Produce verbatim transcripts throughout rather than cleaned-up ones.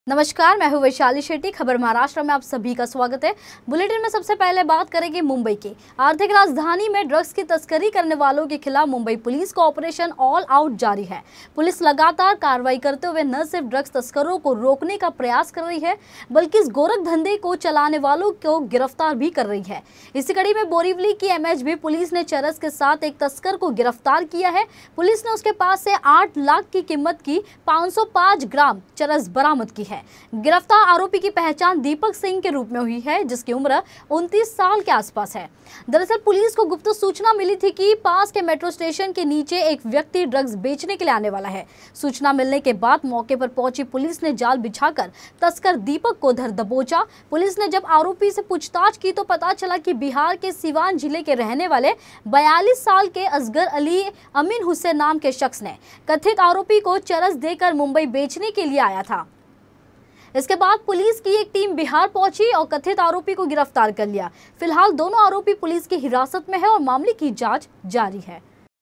नमस्कार, मैं हूं वैशाली शेट्टी। खबर महाराष्ट्र में आप सभी का स्वागत है। बुलेटिन में सबसे पहले बात करेंगे मुंबई की। आर्थिक राजधानी में ड्रग्स की तस्करी करने वालों के खिलाफ मुंबई पुलिस का ऑपरेशन ऑल आउट जारी है। पुलिस लगातार कार्रवाई करते हुए न सिर्फ ड्रग्स तस्करों को रोकने का प्रयास कर रही है, बल्कि इस गोरख धंधे को चलाने वालों को गिरफ्तार भी कर रही है। इसी कड़ी में बोरीवली की एमएचबी पुलिस ने चरस के साथ एक तस्कर को गिरफ्तार किया है। पुलिस ने उसके पास से आठ लाख की कीमत की पाँच सौ पाँच ग्राम चरस बरामद की है। गिरफ्तार आरोपी की पहचान दीपक सिंह के रूप में हुई है, जिसकी उम्र उनतीस साल के आसपास है। दरअसल पुलिस को गुप्त सूचना मिली थी कि पास के मेट्रो स्टेशन के नीचे एक व्यक्ति ड्रग्स बेचने के लिए आने वाला है। सूचना मिलने के बाद मौके पर पहुंची पुलिस ने जाल बिछाकर तस्कर दीपक को धर दबोचा। पुलिस ने जब आरोपी से पूछताछ की तो पता चला कि बिहार के सिवान जिले के रहने वाले बयालीस साल के असगर अली अमीन हुसैन नाम के शख्स ने कथित आरोपी को चरस देकर मुंबई बेचने के लिए आया था। इसके बाद पुलिस की एक टीम बिहार पहुंची और कथित आरोपी को गिरफ्तार कर लिया। फिलहाल दोनों आरोपी पुलिस की हिरासत में है और मामले की जांच जारी है।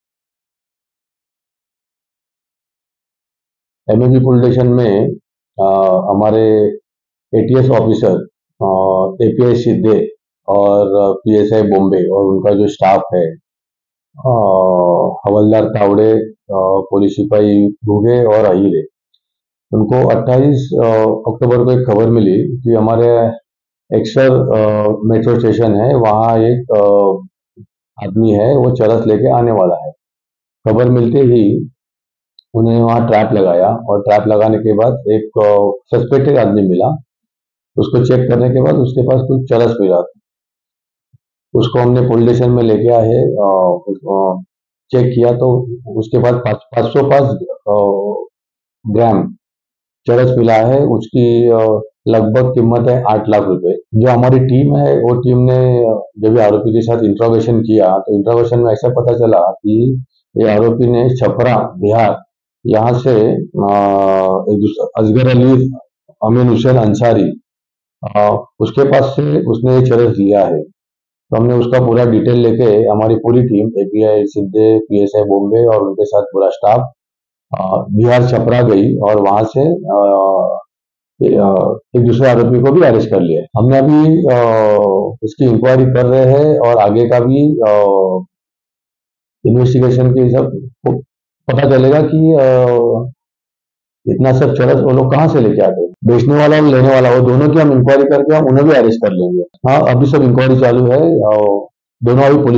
एमएचबी पुलिस स्टेशन में आ, हमारे एटीएस ऑफिसर एपीआई सिद्धे और पीएसआई बॉम्बे और उनका जो स्टाफ है, आ, हवलदार तावड़े, पुलिस सिपाही भूगे और अहिरे, उनको अट्ठाईस अक्टूबर को एक खबर मिली कि हमारे एक्सर मेट्रो स्टेशन है, वहाँ एक आदमी है, वो चरस लेके आने वाला है। खबर मिलते ही उन्हें वहाँ ट्रैप लगाया और ट्रैप लगाने के बाद एक सस्पेक्टेड आदमी मिला। उसको चेक करने के बाद उसके पास कुछ चरस मिला। उसको हमने पुलिस स्टेशन में लेके आए, चेक किया तो उसके बाद पाँच सौ पाँच ग्राम चरस मिला है। उसकी लगभग कीमत है आठ लाख रुपए। जो हमारी टीम है, वो टीम ने जब आरोपी के साथ इंट्रोगेशन किया तो इंट्रोगेशन में ऐसा पता चला कि ये आरोपी ने छपरा बिहार यहाँ से असगर अली अमीन हुसैन अंसारी, उसके पास से उसने ये चरस लिया है। तो हमने उसका पूरा डिटेल लेके हमारी पूरी team API Sidhe, PSI Bombe और उनके साथ पूरा स्टाफ बिहार छपरा गई और वहां से एक दूसरे आरोपी को भी अरेस्ट कर लिया। हमने अभी इसकी इंक्वायरी कर रहे हैं और आगे का भी इन्वेस्टिगेशन के सब पता चलेगा कि इतना सब चरस वो लोग कहाँ से लेके आते हैं। बेचने वाला और लेने वाला, वो दोनों की हम इंक्वायरी करके हम उन्हें भी अरेस्ट कर लेंगे। हाँ, अभी सब इंक्वायरी चालू है और दोनों अभी पुलिस